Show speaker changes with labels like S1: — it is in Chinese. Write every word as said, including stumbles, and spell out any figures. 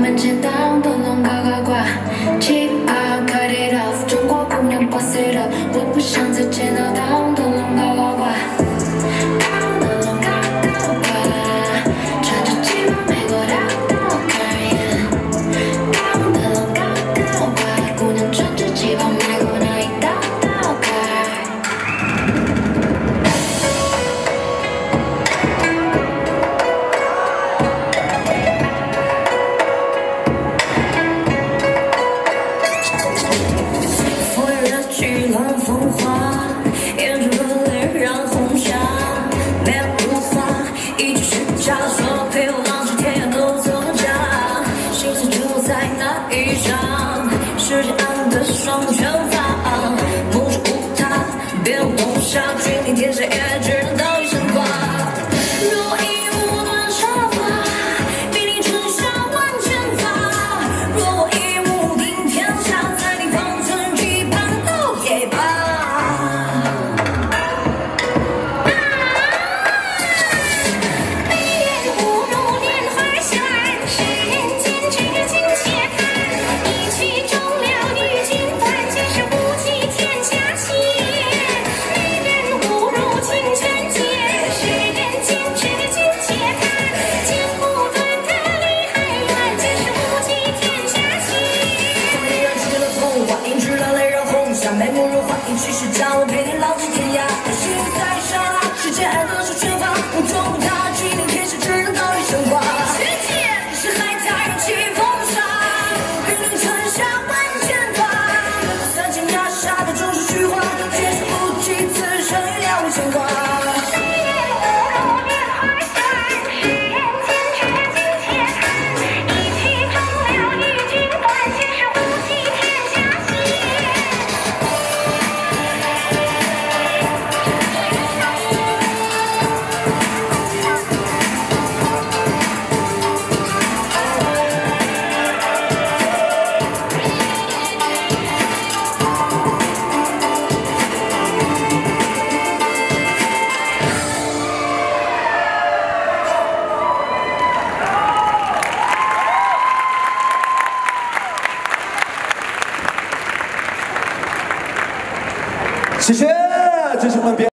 S1: 门前挡灯笼高高挂，旗袍 cut it off， 中国姑娘 boss it up， 我不想再见到挡灯笼高高挂，挡灯笼高高挂，穿着旗袍美国大刀客，挡灯笼高高挂，姑娘穿着旗袍美国那一道刀客。去了风华，眼中热泪染红霞，没有无法，一句虚假，说陪我浪迹天涯都作假，心思就在那一张世界暗的双卷发，目中无他，别无东下，君临天下也只能到一生挂。若以无端插发，比你春夏万千发，若我以无定天下，在你方寸期盼都也罢。眉眼误入莲花香，世人间只今且看，一曲终了与君断，皆是无计天下情。眉人误入清泉间，世人间只今且看，剑不断的离海远，皆是无计天下情。风里燃起了风花，映出了泪染红霞，眉目如画，一曲是叫我陪你浪迹天涯。心在沙，世间爱的是拳法，无中无他，君临天下只能到一生挂。世界是海家人起风沙，兵临城下万千发，三千压下的终是虚话，皆是无计此生已了无牵挂。
S2: 谢谢，这是我们。